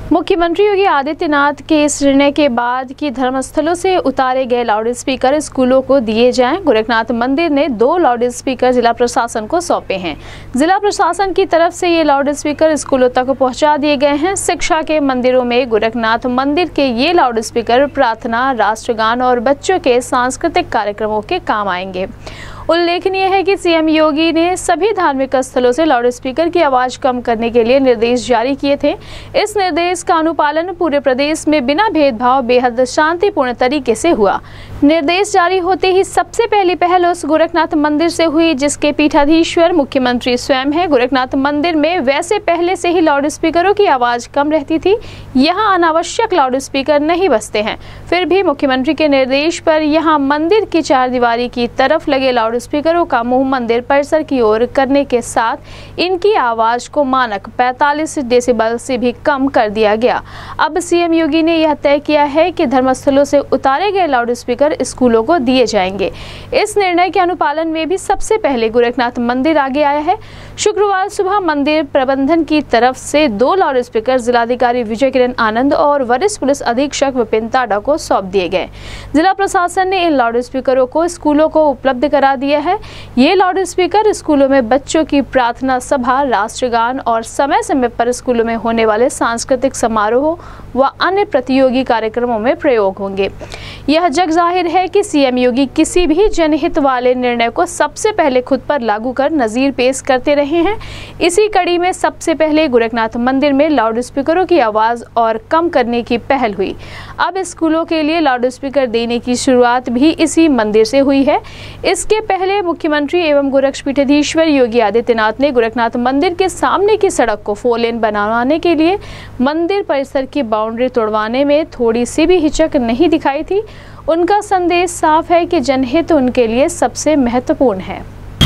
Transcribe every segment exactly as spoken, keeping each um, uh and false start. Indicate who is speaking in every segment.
Speaker 1: मुख्यमंत्री योगी आदित्यनाथ के इस निर्णय के बाद कि धर्मस्थलों से उतारे गए लाउड स्पीकर स्कूलों को दिए जाएं, गोरखनाथ मंदिर ने दो लाउड स्पीकर जिला प्रशासन को सौंपे हैं। जिला प्रशासन की तरफ से ये लाउड स्पीकर स्कूलों तक पहुंचा दिए गए हैं। शिक्षा के मंदिरों में गोरखनाथ मंदिर के ये लाउड स्पीकर प्रार्थना, राष्ट्रगान और बच्चों के सांस्कृतिक कार्यक्रमों के काम आएंगे। उल्लेखनीय है कि सीएम योगी ने सभी धार्मिक स्थलों से लाउड स्पीकर की आवाज कम करने के लिए निर्देश जारी किए थे। इस निर्देश का अनुपालन पूरे प्रदेश में बिना भेदभाव बेहद शांतिपूर्ण तरीके से हुआ। निर्देश जारी होते ही सबसे पहली पहल उस गोरखनाथ मंदिर से हुई जिसके पीठाधीश्वर मुख्यमंत्री स्वयं है। गोरखनाथ मंदिर में वैसे पहले से ही लाउड स्पीकरों की आवाज कम रहती थी, यहाँ अनावश्यक लाउड स्पीकर नहीं बजते हैं। फिर भी मुख्यमंत्री के निर्देश पर यहाँ मंदिर की चार दीवारी की तरफ लगे लाउड स्पीकरों का मुंह मंदिर परिसर की ओर करने के साथ इनकी आवाज को मानक पैंतालीस डेसिबल से भी कम कर दिया गया। अब सीएम योगी ने यह तय किया है कि धर्मस्थलों से उतारे गए लाउड स्पीकर स्कूलों को दिए जाएंगे। इस निर्णय के अनुपालन में भी सबसे पहले गोरखनाथ मंदिर आगे आया है। शुक्रवार सुबह मंदिर प्रबंधन की तरफ से दो लाउड स्पीकर जिलाधिकारी विजय किरण आनंद और वरिष्ठ पुलिस अधीक्षक विपिन टाडा को सौंप दिए गए। जिला प्रशासन ने इन लाउड स्पीकरों को स्कूलों को उपलब्ध करा दिया है। ये लाउड स्पीकर स्कूलों में बच्चों की प्रार्थना सभा, राष्ट्रगान और समय समय पर स्कूलों में होने वाले सांस्कृतिक समारोह व अन्य प्रतियोगी कार्यक्रमों में प्रयोग होंगे। यह जग जाहिर है कि सीएम योगी किसी भी जनहित वाले निर्णय को सबसे पहले खुद पर लागू कर नजीर पेश करते रहे हैं। इसी कड़ी में सबसे पहले गोरखनाथ मंदिर में लाउड स्पीकरों की आवाज और कम करने की पहल हुई। अब स्कूलों के लिए लाउड स्पीकर देने की शुरुआत भी इसी मंदिर से हुई है। इसके पहले मुख्यमंत्री एवं गोरक्षपीठाधीश्वर योगी आदित्यनाथ ने गोरखनाथ मंदिर के सामने की सड़क को फोर लेन बनवाने के लिए मंदिर परिसर की बाउंड्री तोड़वाने में थोड़ी सी भी हिचक नहीं दिखाई थी। उनका संदेश साफ है कि जनहित उनके लिए सबसे महत्वपूर्ण है।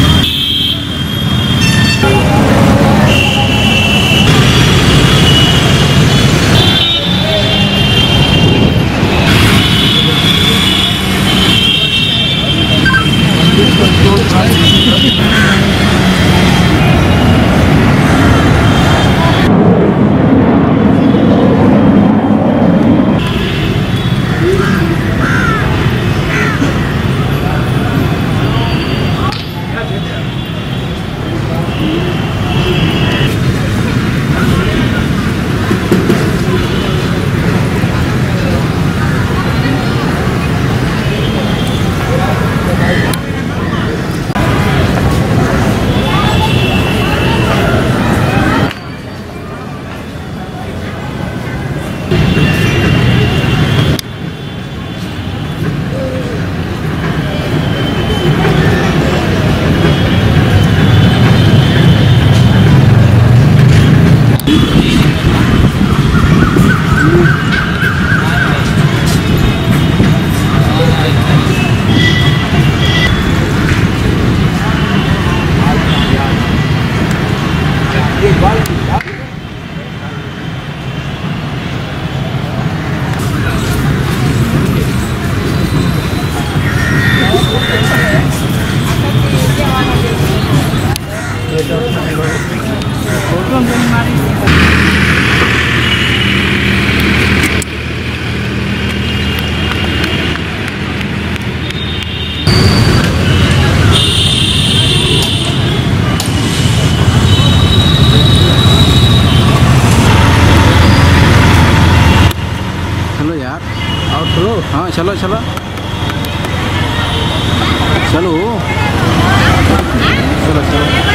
Speaker 2: चलो यार, और चलो, हाँ चलो चलो चलो चलो चलो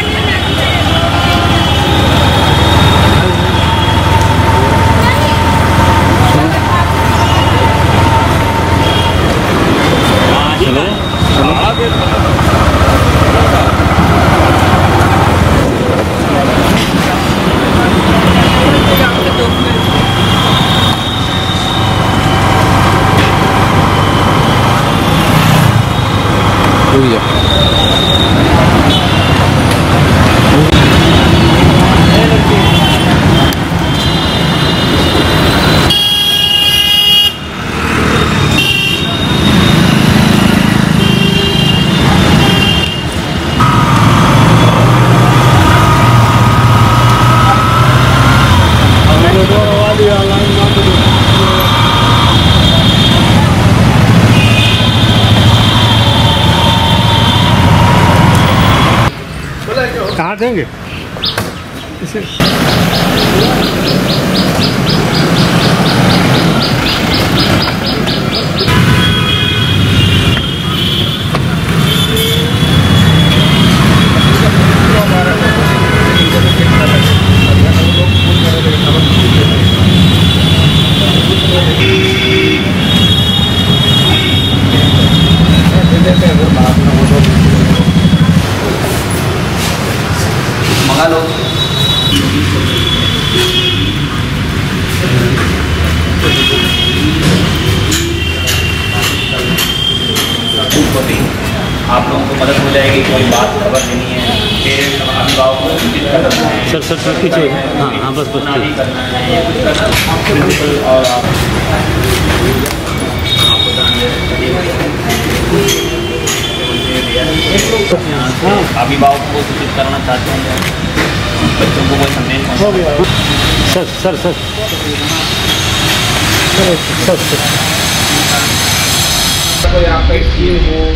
Speaker 2: चलो देंगे इसे।
Speaker 3: मंगा लो। आप लोगों को मदद हो जाएगी, कोई बात खबर देनी है, पेरेंट्स अभिभावक को सूचित करना है।
Speaker 2: सर सर सर पीछे हाँ हाँ बस बस
Speaker 3: नहीं करना है, ये कुछ करना है प्रिंसिपल और आप आपको ध्यान अभिभावक को सूचित करना चाहते हैं, बच्चों को कोई संदेश पहुंचाना।
Speaker 2: Sir sir sir sir sir
Speaker 3: कोई आपका स्कीम हो